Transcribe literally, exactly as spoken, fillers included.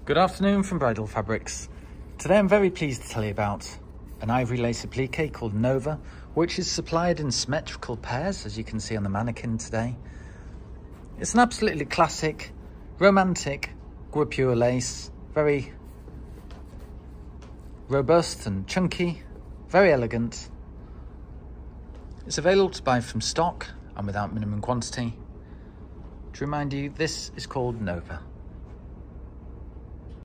Good afternoon from Bridal Fabrics. Today I'm very pleased to tell you about an ivory lace applique called Nova, which is supplied in symmetrical pairs, as you can see on the mannequin today. It's an absolutely classic, romantic Guipure lace, very robust and chunky, very elegant. It's available to buy from stock and without minimum quantity. To remind you, this is called Nova.